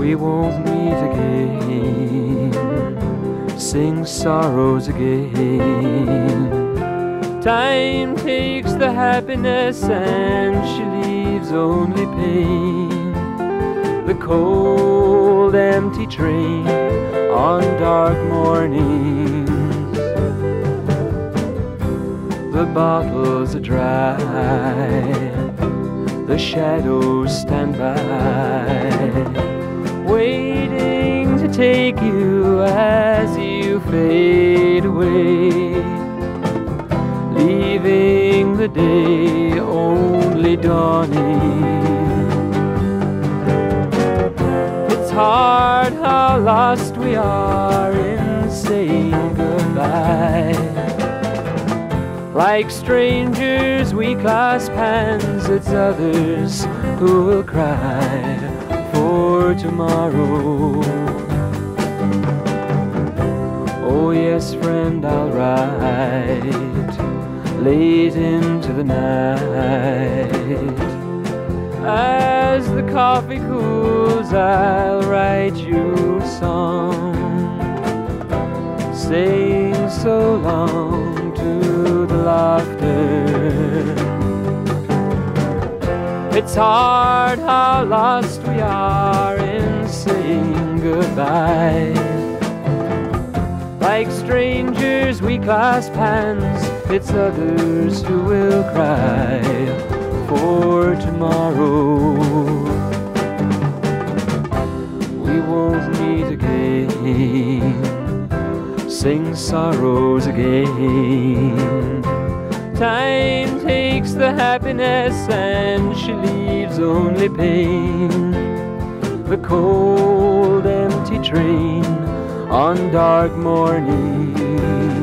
we won't meet again, sing sorrows again. Time takes the happiness and she leaves only pain. The cold empty train on dark mornings, the bottles are dry, the shadows stand by, waiting to take you as you fade away, leaving the day only dawning. It's hard how lost we are in saying goodbye. Like strangers we clasp hands, it's others who will cry for tomorrow. Oh yes, friend, I'll write late into the night. As the coffee cools, I'll write you a song, saying so long to the laughter. It's hard how lost we are in saying goodbye. Like strangers we clasp hands, it's others who will cry for tomorrow. We won't meet again, sing sorrows again. Time takes the happiness and she leaves only pain. The cold empty train on dark mornings,